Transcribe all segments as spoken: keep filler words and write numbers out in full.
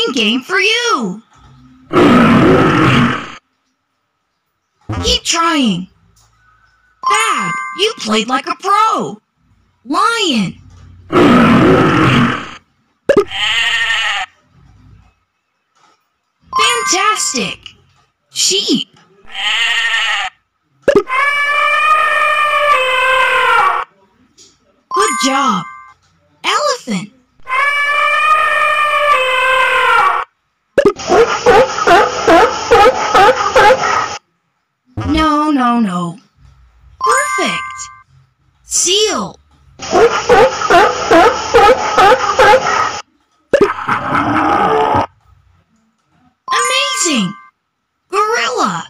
and game for you. Keep trying. Fab, you played like a pro. Lion. Fantastic. Sheep. Good job. Elephant. No, no, no. Perfect. Seal. Amazing. Gorilla.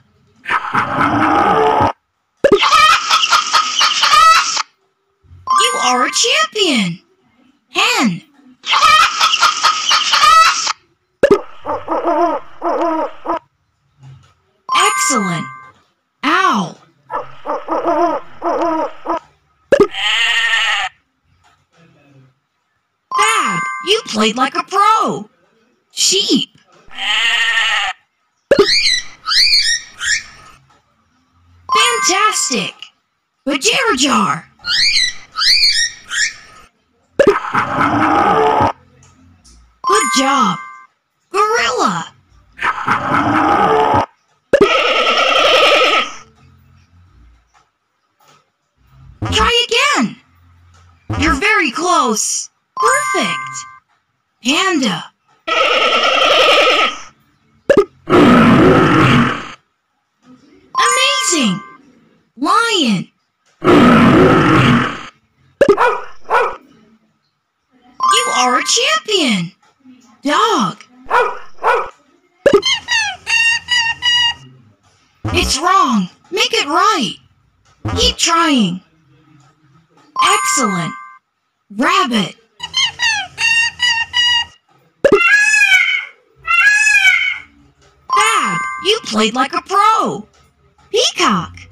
You are a champion. Hen. Excellent. Owl. Fab, you played like a pro. Sheep. Fantastic. Bajarajar. Good job. Gorilla. Try again. You're very close. Perfect. Panda. Amazing. Lion. You are a champion. Dog. It's wrong. Make it right. Keep trying. Excellent. Rabbit. Fab, you played like a pro. Peacock.